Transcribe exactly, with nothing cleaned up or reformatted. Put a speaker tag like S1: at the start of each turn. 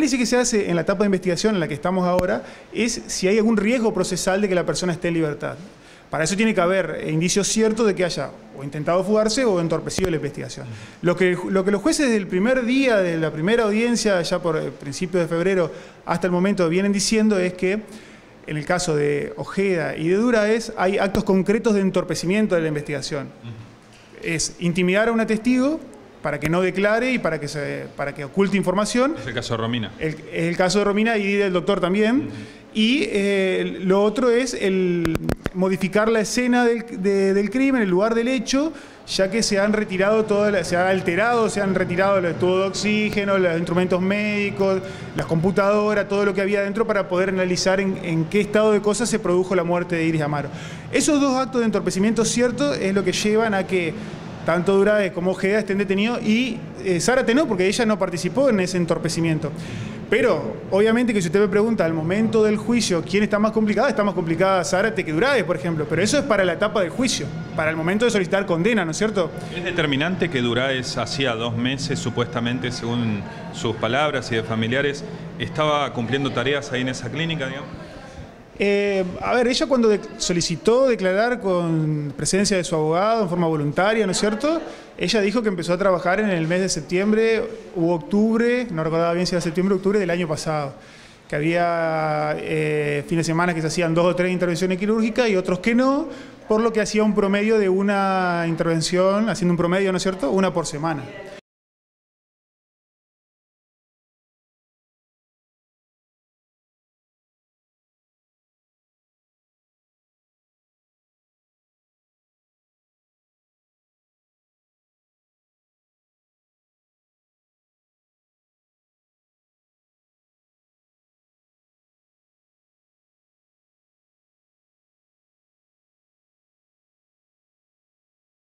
S1: análisis que se hace en la etapa de investigación en la que estamos ahora es si hay algún riesgo procesal de que la persona esté en libertad. Para eso tiene que haber indicios ciertos de que haya o intentado fugarse o entorpecido la investigación. Lo que, lo que los jueces desde el primer día de la primera audiencia, ya por principios de febrero hasta el momento, vienen diciendo es que en el caso de Ojeda y de Duraes hay actos concretos de entorpecimiento de la investigación. Es intimidar a un testigo para que no declare y para que, se, para que oculte información.
S2: Es el caso de Romina.
S1: El, es el caso de Romina y del doctor también. Uh-huh. Y eh, lo otro es el modificar la escena del, de, del crimen, el lugar del hecho, ya que se han retirado todas las, se ha alterado, se han retirado los tubos de oxígeno, los instrumentos médicos, las computadoras, todo lo que había dentro para poder analizar en, en qué estado de cosas se produjo la muerte de Iris Amaro. Esos dos actos de entorpecimiento cierto es lo que llevan a que tanto Duraes como Ojeda estén detenidos y eh, Zárate no, porque ella no participó en ese entorpecimiento. Pero, obviamente que si usted me pregunta al momento del juicio quién está más complicada, está más complicada Zárate que Duraes, por ejemplo. Pero eso es para la etapa del juicio, para el momento de solicitar condena, ¿no es cierto?
S2: ¿Es determinante que Duraes hacía dos meses, supuestamente, según sus palabras y de familiares, estaba cumpliendo tareas ahí en esa clínica, digamos?
S1: Eh, a ver, ella cuando de solicitó declarar con presencia de su abogado en forma voluntaria, ¿no es cierto? Ella dijo que empezó a trabajar en el mes de septiembre u octubre, no recordaba bien si era septiembre o octubre del año pasado, que había eh, fines de semana que se hacían dos o tres intervenciones quirúrgicas y otros que no, por lo que hacía un promedio de una intervención, haciendo un promedio, ¿no es cierto?, una por semana.